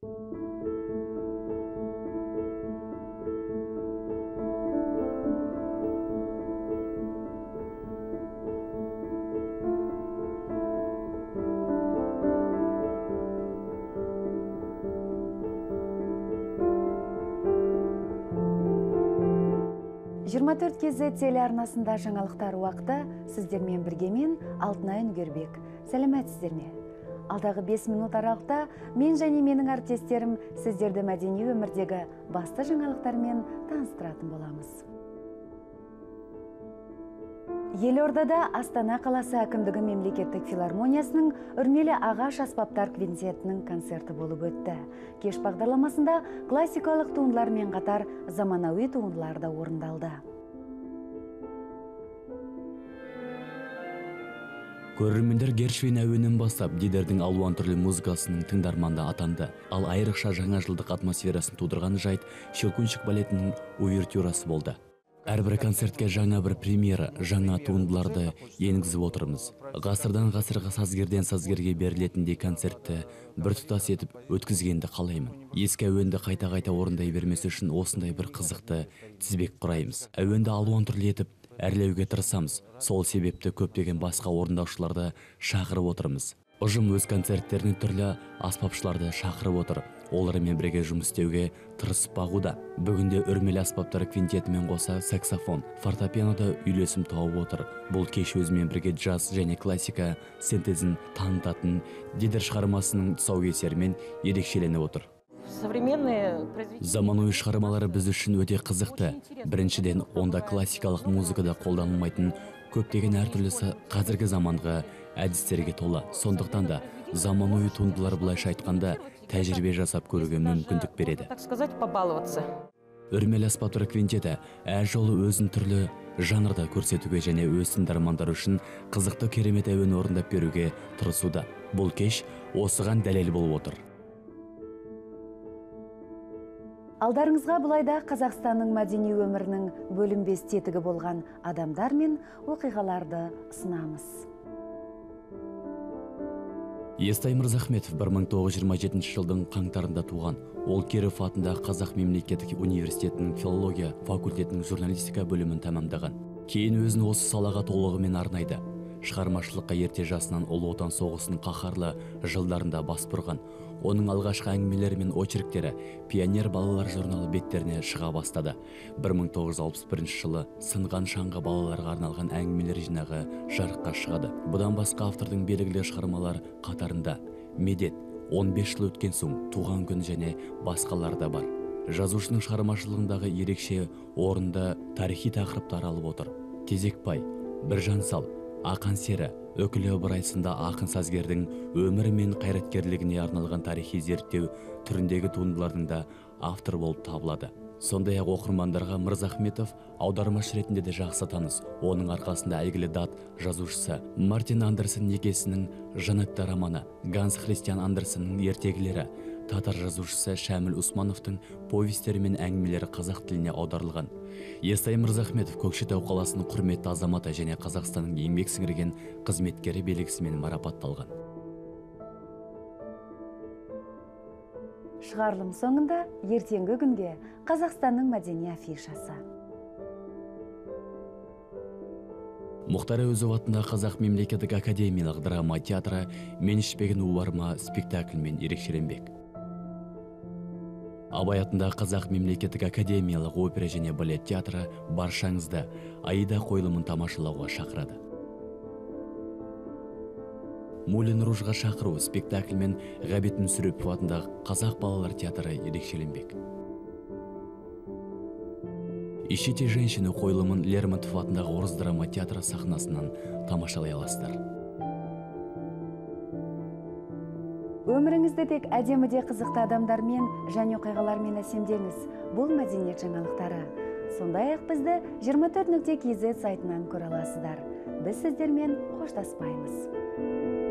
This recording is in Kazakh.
«24 KZ телеарнасында жаңалықтар уақыты сіздермен бірге мен Алтынай Үнгербек. Сәлеметсіздер ме? Алдағы 5 минут аралықта мен және менің әріптестерім сіздерді мәдени өмірдегі басты жаңалықтармен таныстыратын боламыз. Елордада Астана қаласы әкімдігі мемлекеттік филармониясының үрмелі ағаш аспаптар квинтетінің концерті болып өтті. Кеш бағдарламасында классикалық туындылармен қатар заманауи туындылар да орындалды. Көрермендер Гершвин әуенін бастап Дидердің алуан түрлі музыкасының тыңдарманда атанды. Ал айрықша жаңа жылдық атмосферасын тудырған жайт Щелкунчик балетінің увертюрасы болды. Әрбір концертке жаңа бір премьера, жаңа туындыларды енгізіп отырмыз. Ғасырдан ғасырға, сазгерден сазгерге берілетіндей концертті біртұтас етіп өткізгенді қалаймын. Ескі әуенді қайта-қайта орындай бермес үшін осындай бір қызықты тізбек құраймыз. Әуенді алуан түрлі етіп әрлеуге тырысамыз. Сол себепті көптеген басқа орындаушыларды шақырып отырмыз. Ұжым өз концерттеріне түрлі аспапшыларды шақырып отыр. Олармен бірге жұмыс істеуге тырысып бағуда. Бүгінде үрмелі аспаптар квинтетімен қоса саксофон, фортепианода үйлесім тауып отыр. Бұл кеш өзімен бірге джаз және классика синтезін танытатын Дидер шығармасының тұсаукесерімен ерекшеленіп отыр. Заманауи шығармалары біз үшін өте қызықты. Біріншіден, онда классикалық музыкада қолданылмайтын көптеген әртүрлісі қазіргі заманғы әдістерге толы. Сондықтан да заманауи туындылар, былайша айтқанда, тәжірибе жасап көруге мүмкіндік береді. Үрмелі аспаптар квинтеті әр жолы өзін түрлі жанрда көрсетуге және өз тыңдармандар үшін қызықты керемет әуен орындап беруге тырысуда. Бұл кеш осыған дәлел болып отыр. Алдарыңызға бұлайда Қазақстанның мәдени өмірінің бөлінбес тетігі болған адамдар мен оқиғаларды ұсынамыз. Естай Мырзахметов 1927 жылдың қаңтарында туған. Ол Киров атындағы Қазақ мемлекеттік университетінің филология факультетінің журналистика бөлімін тәмамдаған. Кейін өзін осы салаға толығымен арнайды. Шығармашылыққа ерте жасынан Ұлы Отан соғысының қаһарлы жылдарында бас бұрған. Оның алғашқы әңгімелері мен очерктері Пионер балалар журналы беттеріне шыға бастады. 1961 жылы Сынған шаңғы балаларға арналған әңгімелер жинағы жарыққа шығады. Бұдан басқа автордың белгілі шығармалар қатарында Медет, 15 жыл өткен соң, Туған күн және басқалар да бар. Жазушының шығармашылығындағы ерекше орында тарихи тақырыптар алып отыр. Тезекбай, Біржан Сал, Ақан Сері, Өкілі Ыбырай сынды ақын сазгердің өмірі мен қайраткерлігіне арналған тарихи зерттеу түріндегі туындылардың да автор болып табылады. Сондай-ақ оқырмандарға Мырзахметов аудармашы ретінде де жақсы таныс. Оның арқасында әйгілі дат жазушысы Мартин Андерсен некесінің Жанетта романы, Ганс Христиан Андерсеннің ертегілері, татар жазушысы Шәміл Усмановтың повестері мен әңгімелері қазақ тіліне аударылған. Естай Мырзахметов Көкшетау қаласының құрметті азаматы және Қазақстанның еңбек сіңірген қызметкері белгісімен марапатталған. Шығарылым соңында ертеңгі күнге Қазақстанның мәдени афишасы. Мұхтар Әуезов атындағы Қазақ мемлекеттік академиялық драма театры «Мен ішпеген у бар ма» спектакльмен ерекшеленбек. Абай атындағы Қазақ мемлекеттік академиялық опера және балет театры баршаңызды Аида қойылымын тамашалауға шақырады. Мулен Ружға шақыру спектакльмен Ғабит Мүсірепов атындағы Қазақ балалар театры ерекшеленбек. Ищите женщину қойылымын Лермонтов атындағы орыс драма театры сахнасынан тамашалай аласыздар. Өміріңізді тек әдеміде қызықты адамдармен және оқиғалармен әсемдеңіз. Бұл мәдениет жаңалықтары. Сондай-ақ бізді 24.kz сайтынан көре аласыздар. Біз сіздермен қоштаспаймыз.